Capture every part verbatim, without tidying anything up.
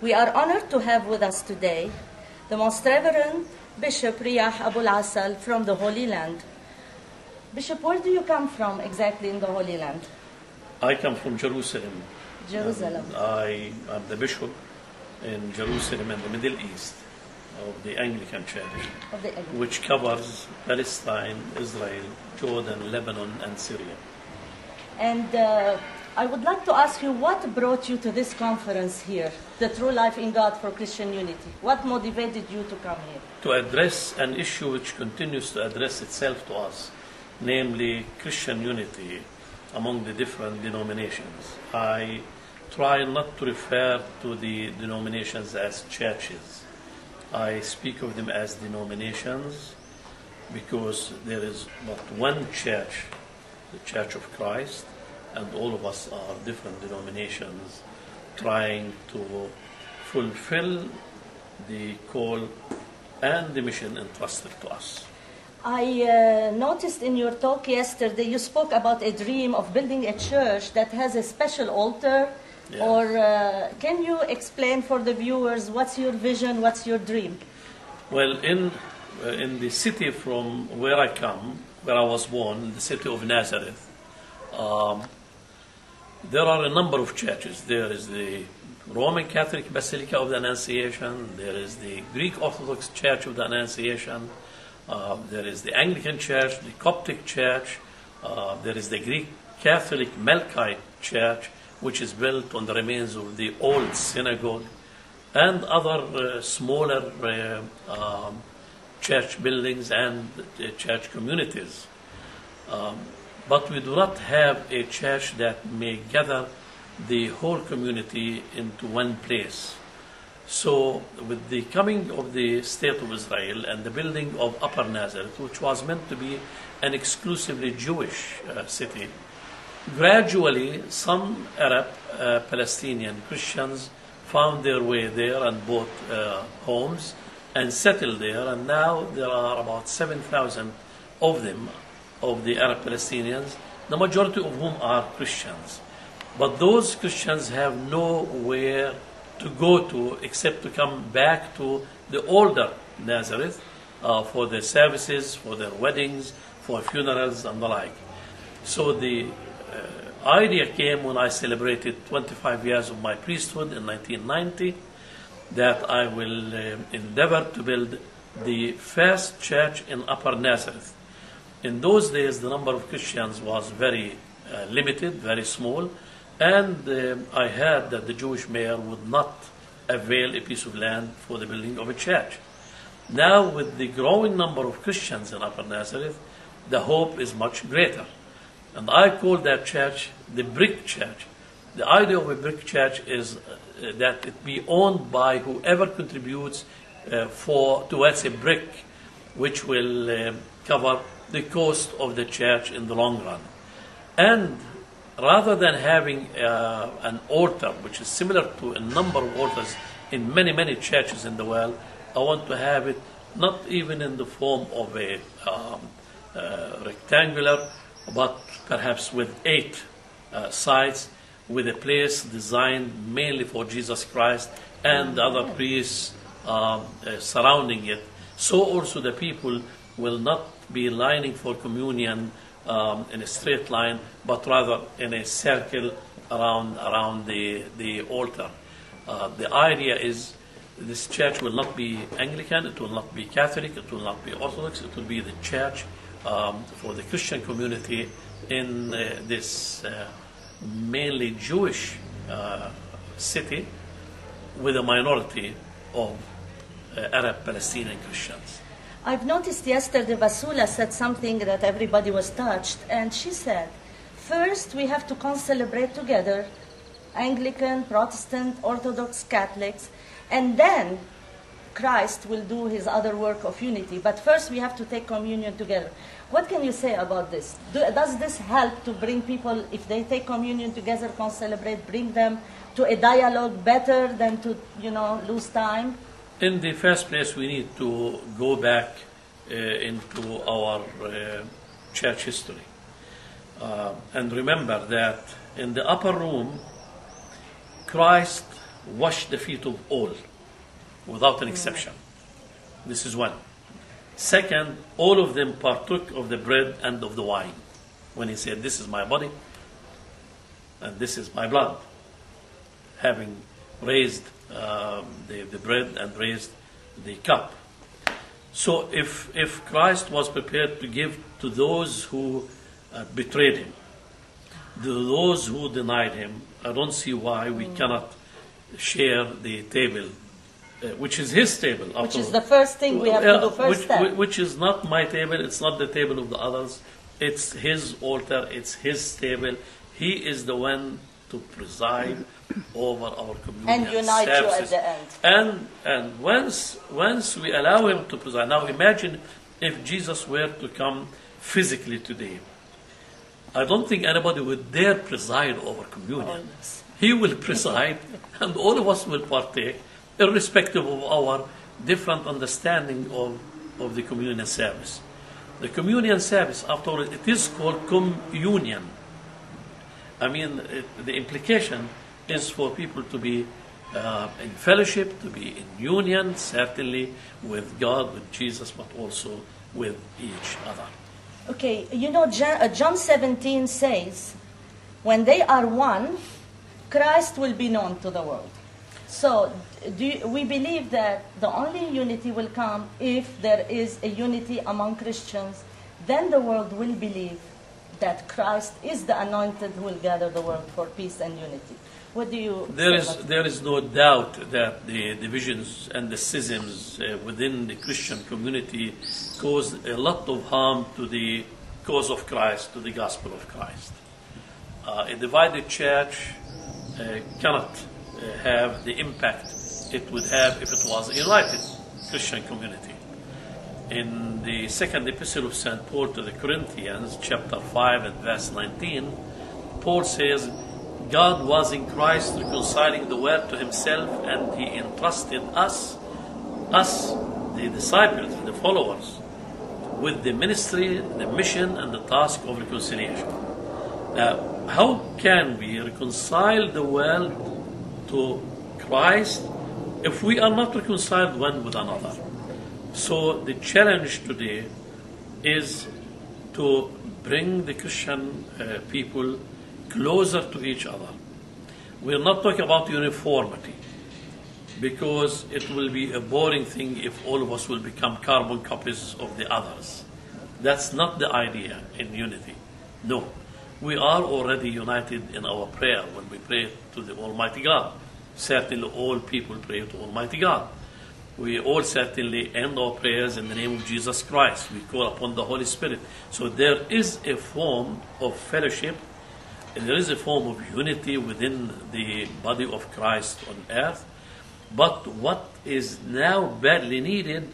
We are honored to have with us today the Most Reverend Bishop Riyah Abul Assal from the Holy Land. Bishop, where do you come from exactly in the Holy Land? I come from Jerusalem. Jerusalem. And I am the bishop in Jerusalem and the Middle East of the Anglican Church, Of the Anglican. which covers Palestine, Israel, Jordan, Lebanon, and Syria. And uh, I would like to ask you, what brought you to this conference here, the True Life in God for Christian Unity? What motivated you to come here? To address an issue which continues to address itself to us, namely Christian unity among the different denominations. I try not to refer to the denominations as churches. I speak of them as denominations because there is but one church, the Church of Christ, and all of us are different denominations trying to fulfill the call and the mission entrusted to us. I uh, noticed in your talk yesterday you spoke about a dream of building a church that has a special altar. Yes. Or uh, can you explain for the viewers what's your vision, what's your dream? Well, in uh, in the city from where I come, where I was born, the city of Nazareth, um, there are a number of churches. There is the Roman Catholic Basilica of the Annunciation. There is the Greek Orthodox Church of the Annunciation. Uh, there is the Anglican Church, the Coptic Church. Uh, there is the Greek Catholic Melkite Church, which is built on the remains of the old synagogue, and other uh, smaller uh, um, church buildings and uh, church communities. Um, but we do not have a church that may gather the whole community into one place. So with the coming of the State of Israel and the building of Upper Nazareth, which was meant to be an exclusively Jewish uh, city, gradually some Arab uh, Palestinian Christians found their way there and bought uh, homes and settled there, and now there are about seven thousand of them, of the Arab Palestinians, the majority of whom are Christians. But those Christians have nowhere to go to except to come back to the older Nazareth uh, for their services, for their weddings, for funerals and the like. So the uh, idea came when I celebrated twenty-five years of my priesthood in nineteen ninety that I will uh, endeavor to build the first church in Upper Nazareth. In those days, the number of Christians was very uh, limited, very small, and uh, I heard that the Jewish mayor would not avail a piece of land for the building of a church. Now, with the growing number of Christians in Upper Nazareth, the hope is much greater. And I call that church the brick church. The idea of a brick church is uh, that it be owned by whoever contributes uh, for towards a brick, which will uh, cover the cost of the church in the long run. And rather than having uh, an altar, which is similar to a number of altars in many, many churches in the world, I want to have it not even in the form of a um, uh, rectangular, but perhaps with eight uh, sides, with a place designed mainly for Jesus Christ and the other priests um, uh, surrounding it. So also the people will not be lining for communion um, in a straight line, but rather in a circle around around the the altar. Uh, the idea is this church will not be Anglican, it will not be Catholic, it will not be Orthodox, it will be the church um, for the Christian community in uh, this uh, mainly Jewish uh, city with a minority of uh, Arab Palestinian Christians. I've noticed yesterday Basula said something that everybody was touched, and she said, first we have to concelebrate together, Anglican, Protestant, Orthodox, Catholics, and then Christ will do his other work of unity. But first we have to take communion together. What can you say about this? Do, does this help to bring people, if they take communion together, concelebrate, bring them to a dialogue better than to, you know, lose time? In the first place, we need to go back uh, into our uh, church history. Uh, and remember that in the upper room, Christ washed the feet of all, without an exception. This is one. Second, all of them partook of the bread and of the wine. When he said, this is my body, and this is my blood. Having raised um, the, the bread and raised the cup. So if, if Christ was prepared to give to those who uh, betrayed him, to those who denied him, I don't see why we mm. cannot share the table, uh, which is his table. Which is the first thing we have uh, to do first which, step. Which is not my table, it's not the table of the others. It's his altar, it's his table. He is the one to preside over our communion and unite services. you at the end. And and once once we allow him to preside. Now imagine if Jesus were to come physically today. I don't think anybody would dare preside over communion. Oh, yes. He will preside, and all of us will partake, irrespective of our different understanding of, of the communion service. The communion service, after all, it is called communion. I mean, it, the implication is for people to be uh, in fellowship, to be in union, certainly with God, with Jesus, but also with each other. Okay, you know, John seventeen says, when they are one, Christ will be known to the world. So do you, we believe that the only unity will come if there is a unity among Christians. Then the world will believe that Christ is the anointed who will gather the world for peace and unity. What do you There say is about there is no doubt that the divisions and the schisms uh, within the Christian community cause a lot of harm to the cause of Christ, to the gospel of Christ. Uh, a divided church uh, cannot uh, have the impact it would have if it was a united Christian community. In the second epistle of Saint Paul to the Corinthians, chapter five and verse nineteen, Paul says, God was in Christ reconciling the world to himself, and he entrusted us, us, the disciples, the followers, with the ministry, the mission, and the task of reconciliation. Now, how can we reconcile the world to Christ if we are not reconciled one with another? So the challenge today is to bring the Christian uh, people closer to each other. We're not talking about uniformity, because it will be a boring thing if all of us will become carbon copies of the others. That's not the idea in unity. No. We are already united in our prayer when we pray to the Almighty God. Certainly all people pray to Almighty God. We all certainly end our prayers in the name of Jesus Christ. We call upon the Holy Spirit. So there is a form of fellowship, and there is a form of unity within the body of Christ on earth. But what is now badly needed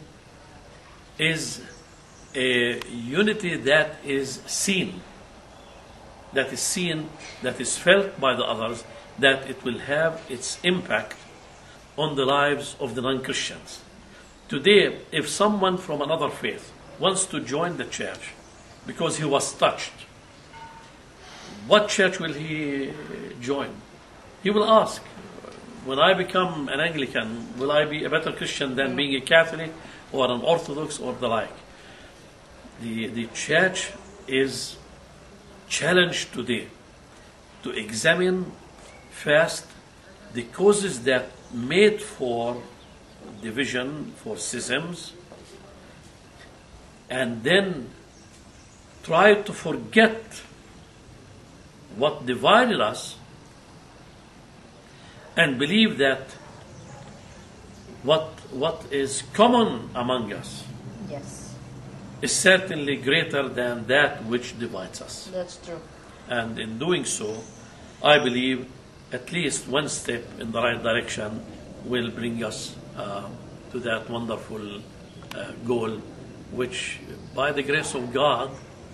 is a unity that is seen, that is seen, that is felt by the others, that it will have its impact on the lives of the non-Christians. Today, if someone from another faith wants to join the church because he was touched, what church will he join? He will ask, when I become an Anglican, will I be a better Christian than being a Catholic or an Orthodox or the like? The, the church is challenged today to examine first the causes that made for division, for schisms, and then try to forget what divided us and believe that what what is common among us yes. is certainly greater than that which divides us. That's true. And in doing so, I believe at least one step in the right direction will bring us uh, to that wonderful uh, goal, which by the grace of God,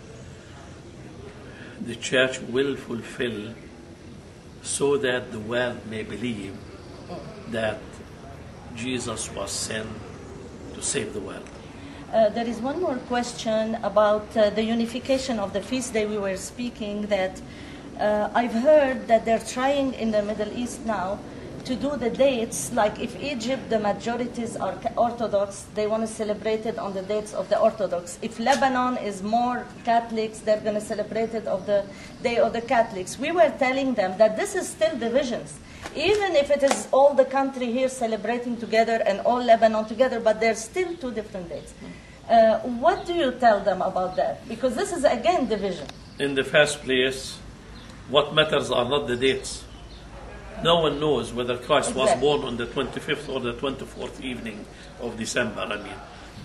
the church will fulfill, so that the world may believe that Jesus was sent to save the world. Uh, there is one more question about uh, the unification of the feast day we were speaking, that uh, I've heard that they're trying in the Middle East now to do the dates, like if Egypt, the majorities are Orthodox, they want to celebrate it on the dates of the Orthodox. If Lebanon is more Catholics, they're going to celebrate it of the day of the Catholics. We were telling them that this is still divisions. Even if it is all the country here celebrating together and all Lebanon together, but there's still two different dates. Uh, what do you tell them about that? Because this is, again, division. In the first place, what matters are not the dates. No one knows whether Christ Exactly. was born on the twenty-fifth or the twenty-fourth evening of December. I mean,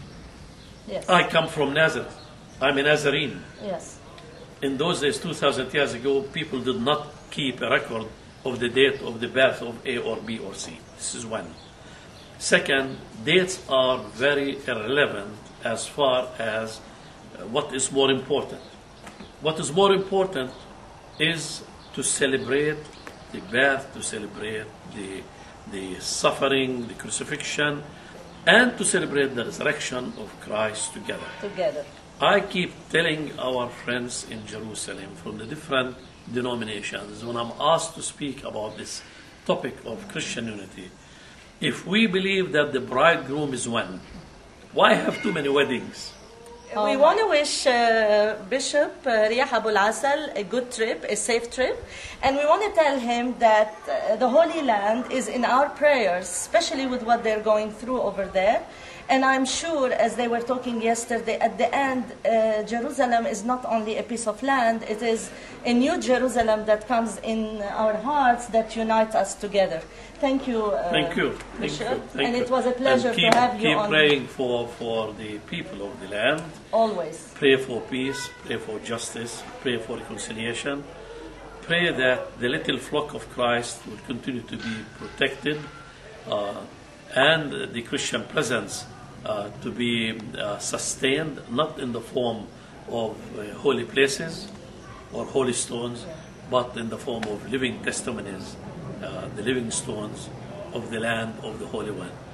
Yes. I come from Nazareth. I'm a Nazarene. Yes. In those days, two thousand years ago, people did not keep a record of the date of the birth of A or B or C. This is one. Second, dates are very irrelevant as far as uh, what is more important. What is more important is to celebrate the birth, to celebrate the, the suffering, the crucifixion, and to celebrate the resurrection of Christ together. Together. I keep telling our friends in Jerusalem from the different denominations, when I'm asked to speak about this topic of Christian unity, if we believe that the bridegroom is one, why have too many weddings? We want to wish uh, Bishop uh, Riyah Abul Assal a good trip, a safe trip. And we want to tell him that uh, the Holy Land is in our prayers, especially with what they're going through over there. And I'm sure, as they were talking yesterday, at the end, uh, Jerusalem is not only a piece of land, it is a new Jerusalem that comes in our hearts that unite us together. Thank you, uh, Thank you. Thank Bishop. you. Thank and you. it was a pleasure and keep, to have you keep on. praying for, for the people of the land. Always. Pray for peace, pray for justice, pray for reconciliation. Pray that the little flock of Christ will continue to be protected uh, and the Christian presence uh, to be uh, sustained, not in the form of uh, holy places or holy stones, but in the form of living testimonies, uh, the living stones of the land of the Holy One.